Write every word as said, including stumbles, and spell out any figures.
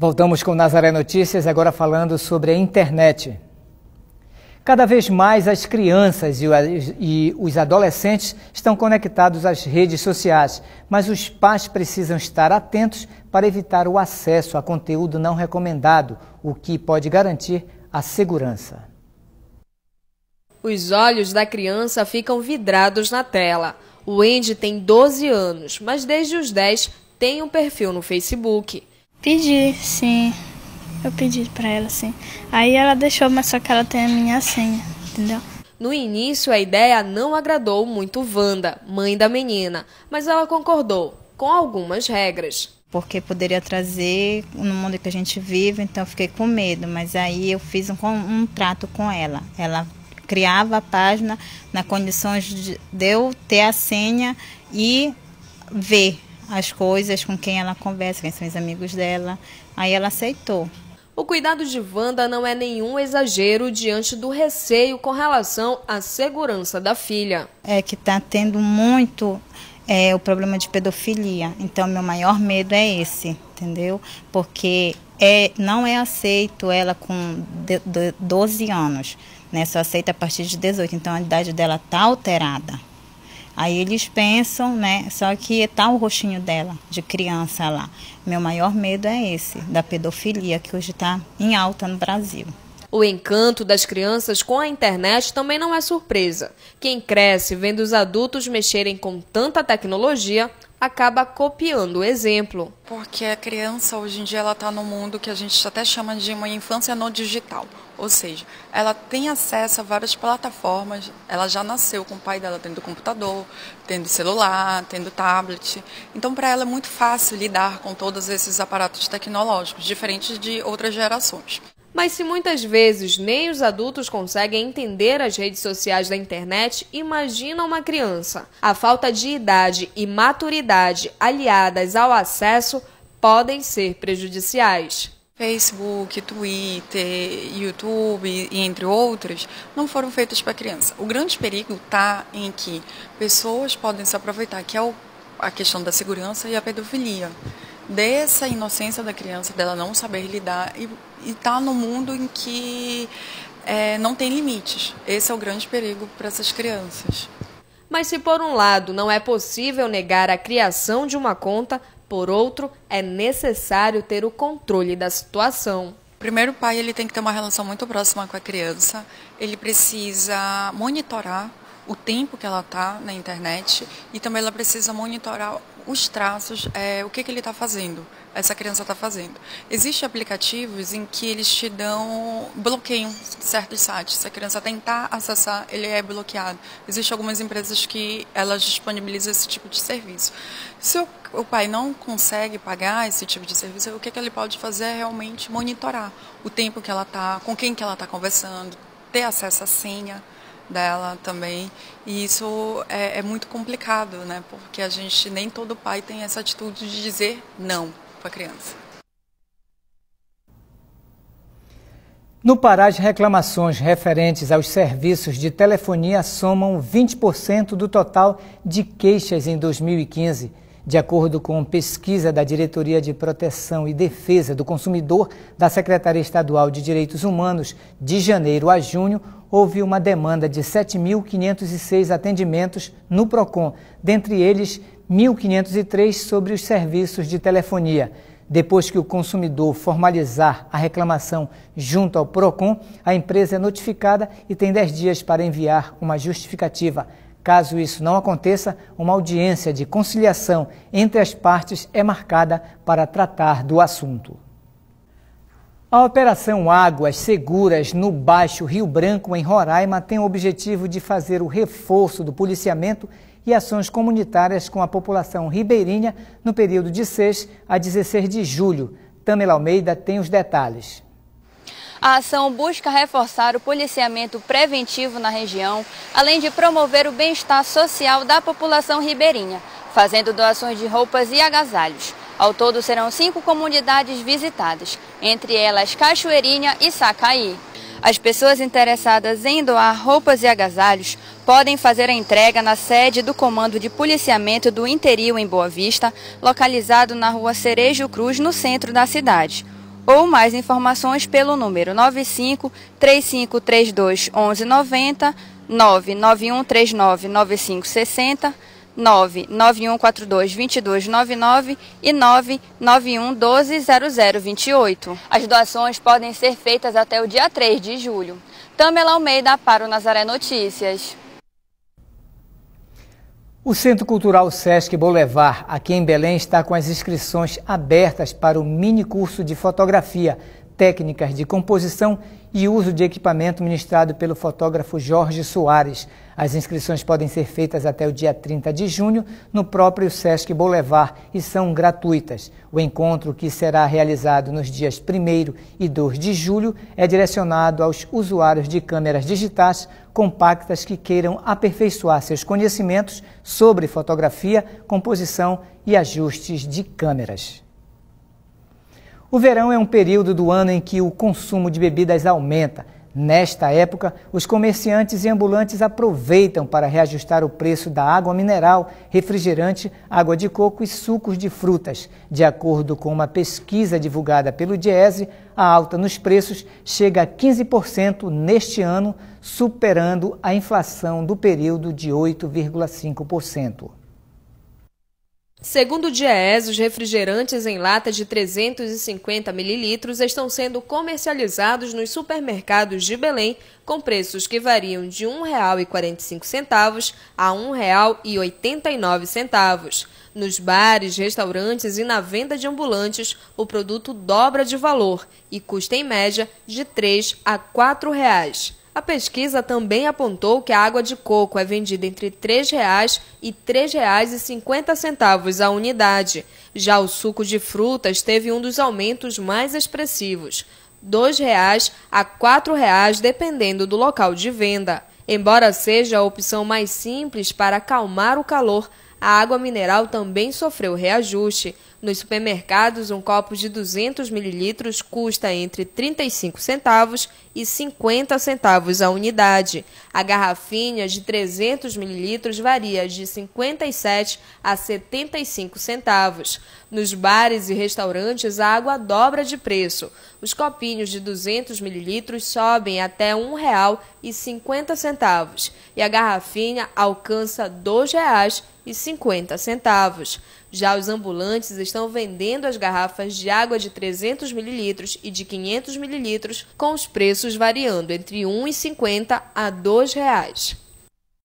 Voltamos com Nazaré Notícias, agora falando sobre a internet. Cada vez mais as crianças e os adolescentes estão conectados às redes sociais, mas os pais precisam estar atentos para evitar o acesso a conteúdo não recomendado, o que pode garantir a segurança. Os olhos da criança ficam vidrados na tela. O Andy tem doze anos, mas desde os dez tem um perfil no Facebook. Pedi, sim. Eu pedi pra ela, sim. Aí ela deixou, mas só que ela tem a minha senha, entendeu? No início, a ideia não agradou muito Wanda, mãe da menina, mas ela concordou, com algumas regras. Porque poderia trazer no mundo que a gente vive, então eu fiquei com medo. Mas aí eu fiz um, um trato com ela. Ela criava a página nas condições de eu ter a senha e ver as coisas com quem ela conversa, quem são os amigos dela. Aí ela aceitou. O cuidado de Wanda não é nenhum exagero diante do receio com relação à segurança da filha. É que está tendo muito é, o problema de pedofilia. Então, meu maior medo é esse, entendeu? Porque é, não é aceito ela com doze anos, né? Só aceita a partir de dezoito. Então, a idade dela está alterada. Aí eles pensam, né? Só que tá o rostinho dela, de criança lá. Meu maior medo é esse, da pedofilia, que hoje está em alta no Brasil. O encanto das crianças com a internet também não é surpresa. Quem cresce vendo os adultos mexerem com tanta tecnologia acaba copiando o exemplo. Porque a criança hoje em dia ela está num mundo que a gente até chama de uma infância no digital. Ou seja, ela tem acesso a várias plataformas, ela já nasceu com o pai dela tendo computador, tendo celular, tendo tablet. Então, para ela é muito fácil lidar com todos esses aparatos tecnológicos, diferentes de outras gerações. Mas se muitas vezes nem os adultos conseguem entender as redes sociais da internet, imagina uma criança. A falta de idade e maturidade aliadas ao acesso podem ser prejudiciais. Facebook, Twitter, YouTube e entre outros, não foram feitos para criança. O grande perigo está em que pessoas podem se aproveitar, que é o, a questão da segurança e a pedofilia. Dessa inocência da criança, dela não saber lidar e estar tá num mundo em que é, não tem limites. Esse é o grande perigo para essas crianças. Mas se por um lado não é possível negar a criação de uma conta, por outro, é necessário ter o controle da situação. Primeiro, o pai ele tem que ter uma relação muito próxima com a criança. Ele precisa monitorar o tempo que ela está na internet e também ela precisa monitorar os traços, é, o que, que ele está fazendo, essa criança está fazendo. Existem aplicativos em que eles te dão, bloqueiam certos sites. Se a criança tentar acessar, ele é bloqueado. Existem algumas empresas que elas disponibilizam esse tipo de serviço. Se o, o pai não consegue pagar esse tipo de serviço, o que, que ele pode fazer é realmente monitorar o tempo que ela está, com quem que ela está conversando, ter acesso à senha dela também, e isso é, é muito complicado, né? Porque a gente, nem todo pai tem essa atitude de dizer não para a criança. No Pará, as reclamações referentes aos serviços de telefonia somam vinte por cento do total de queixas em dois mil e quinze. De acordo com pesquisa da Diretoria de Proteção e Defesa do Consumidor da Secretaria Estadual de Direitos Humanos, de janeiro a junho, houve uma demanda de sete mil quinhentos e seis atendimentos no PROCON, dentre eles mil quinhentos e três sobre os serviços de telefonia. Depois que o consumidor formalizar a reclamação junto ao PROCON, a empresa é notificada e tem dez dias para enviar uma justificativa. Caso isso não aconteça, uma audiência de conciliação entre as partes é marcada para tratar do assunto. A Operação Águas Seguras no Baixo Rio Branco, em Roraima, tem o objetivo de fazer o reforço do policiamento e ações comunitárias com a população ribeirinha no período de seis a dezesseis de julho. Tamela Almeida tem os detalhes. A ação busca reforçar o policiamento preventivo na região, além de promover o bem-estar social da população ribeirinha, fazendo doações de roupas e agasalhos. Ao todo serão cinco comunidades visitadas, entre elas Cachoeirinha e Sacaí. As pessoas interessadas em doar roupas e agasalhos podem fazer a entrega na sede do Comando de Policiamento do Interior em Boa Vista, localizado na rua Cerejo Cruz, no centro da cidade. ou mais informações pelo número nove cinco, três cinco três dois, onze noventa, nove nove um três nove, nove cinco sessenta, nove nove um quatro dois, dois dois nove nove e nove nove um doze, zero zero vinte e oito. As doações podem ser feitas até o dia três de julho. Tamela Almeida para o Nazaré Notícias. O Centro Cultural Sesc Boulevard, aqui em Belém, está com as inscrições abertas para o mini curso de fotografia, técnicas de composição e uso de equipamento ministrado pelo fotógrafo Jorge Soares. As inscrições podem ser feitas até o dia trinta de junho no próprio Sesc Boulevard e são gratuitas. O encontro, que será realizado nos dias primeiro e dois de julho, é direcionado aos usuários de câmeras digitais compactas que queiram aperfeiçoar seus conhecimentos sobre fotografia, composição e ajustes de câmeras. O verão é um período do ano em que o consumo de bebidas aumenta. Nesta época, os comerciantes e ambulantes aproveitam para reajustar o preço da água mineral, refrigerante, água de coco e sucos de frutas. De acordo com uma pesquisa divulgada pelo Diese, a alta nos preços chega a quinze por cento neste ano, superando a inflação do período de oito vírgula cinco por cento. Segundo o Diese, os refrigerantes em lata de trezentos e cinquenta mililitros estão sendo comercializados nos supermercados de Belém com preços que variam de um real e quarenta e cinco centavos a um real e oitenta e nove centavos. Nos bares, restaurantes e na venda de ambulantes, o produto dobra de valor e custa em média de três a quatro reais. A pesquisa também apontou que a água de coco é vendida entre três reais e três reais e cinquenta centavos a unidade. Já o suco de frutas teve um dos aumentos mais expressivos, dois reais a quatro reais, dependendo do local de venda. Embora seja a opção mais simples para acalmar o calor, a água mineral também sofreu reajuste. Nos supermercados, um copo de duzentos mililitros custa entre trinta e cinco centavos e cinquenta centavos a unidade. A garrafinha de trezentos mililitros varia de cinquenta e sete a setenta e cinco centavos. Nos bares e restaurantes, a água dobra de preço. Os copinhos de duzentos mililitros sobem até um real e cinquenta centavos e a garrafinha alcança dois reais e cinquenta centavos. Já os ambulantes estão vendendo as garrafas de água de trezentos mililitros e de quinhentos mililitros com os preços variando entre um real e cinquenta centavos a dois reais.